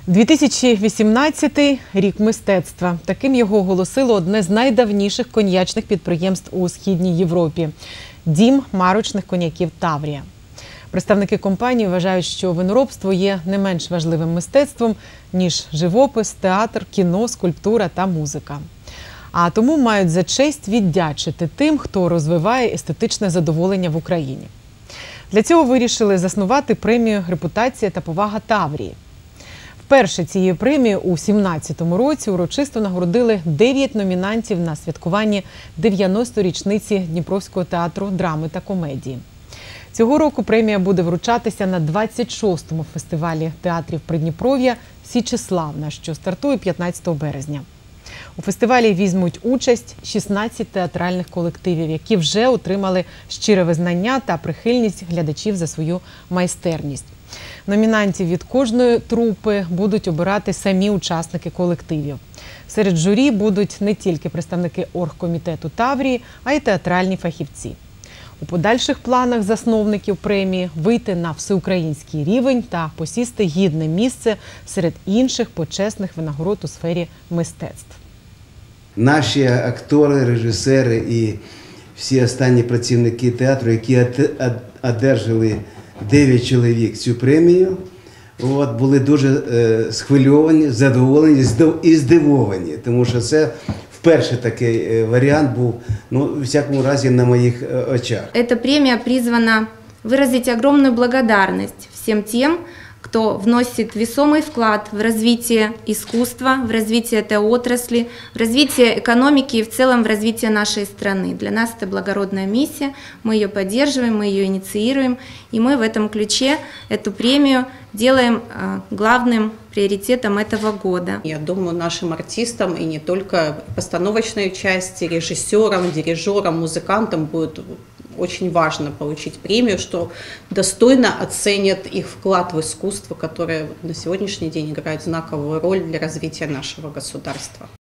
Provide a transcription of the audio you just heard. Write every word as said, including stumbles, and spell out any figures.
дві тисячі вісімнадцятий – рік мистецтва. Таким його оголосило одне з найдавніших коньячних підприємств у Східній Європі – дім марочних коньяків «Таврія». Представники компанії вважають, що виноробство є не менш важливим мистецтвом, ніж живопис, театр, кіно, скульптура та музика. А тому мають за честь віддячити тим, хто розвиває естетичне задоволення в Україні. Для цього вирішили заснувати премію «Репутація та повага Таврії». Вперше цією премією у сімнадцятому році урочисто нагородили дев'ять номінантів на святкуванні дев'яностої річниці Дніпровського театру драми та комедії. Цього року премія буде вручатися на двадцять шостому фестивалі театрів Придніпров'я «Січеславна», що стартує п'ятнадцятого березня. У фестивалі візьмуть участь шістнадцять театральних колективів, які вже отримали щире визнання та прихильність глядачів за свою майстерність. Номінантів від кожної трупи будуть обирати самі учасники колективів. Серед журі будуть не тільки представники оргкомітету Таврії, а й театральні фахівці. У подальших планах засновників премії вийти на всеукраїнський рівень та посісти гідне місце серед інших почесних винагород у сфері мистецтв. Наші актори, режисери і всі останні працівники театру, які одержали дев'ять чоловік цю премію, от, були дуже е, схвильовані, задоволені і здивовані, тому що це вперше такий варіант був, ну, в всякому разі, на моїх очах. Эта премия призвана выразить огромную благодарность всем тем, кто вносит весомый вклад в развитие искусства, в развитие этой отрасли, в развитие экономики и в целом в развитие нашей страны. Для нас это благородная миссия, мы ее поддерживаем, мы ее инициируем, и мы в этом ключе эту премию делаем главным приоритетом этого года. Я думаю, нашим артистам и не только постановочной части, режиссерам, дирижерам, музыкантам будет очень важно получить премию, что достойно оценят их вклад в искусство, которое на сегодняшний день играет знаковую роль для развития нашего государства.